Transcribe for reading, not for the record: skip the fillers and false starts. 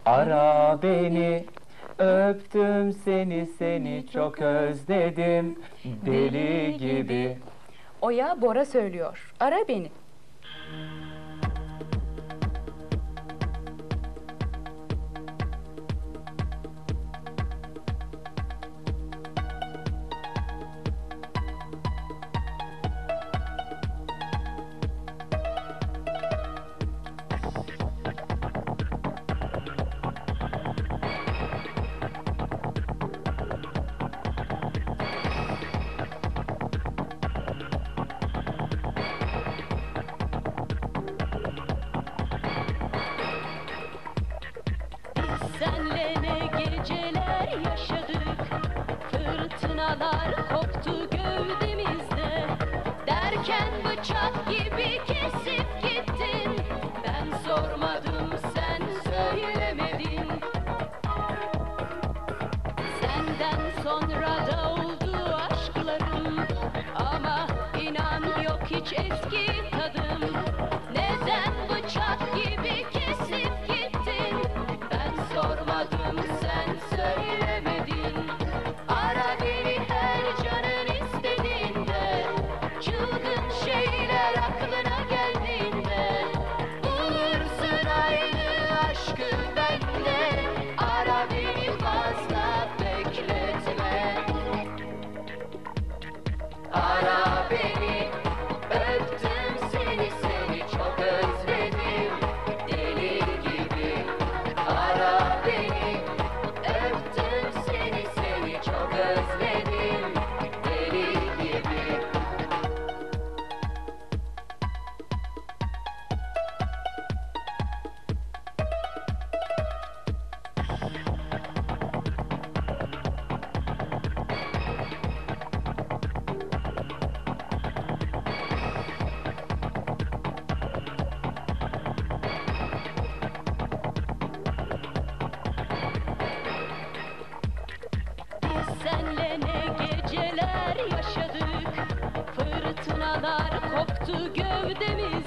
Ara beni, öptüm seni çok özledim, deli gibi. Oya Bora söylüyor. Ara beni. Senle ne geceler yaşadık, fırtınalar koptu gövdemizde. Derken bıçak gibi kesip gittin, ben sormadım sen söylemedin. Senden sonra da oldu aşklarım, ama inan yok hiç eski tadım. Neden bıçak gibi kesip gittin, ben sormadım sen söylemedin. Ara beni her canın istediğinde, çılgın şeyler aklına geldiğinde. Bulursun aynı aşkı bende, ara beni fazla bekletme. Ara beni, öptüm seni çok özledim, deli gibi. Ara beni, öptüm seni çok özledim, deli gibi. Senle ne geceler yaşadık, fırtınalar koptu gövdemiz.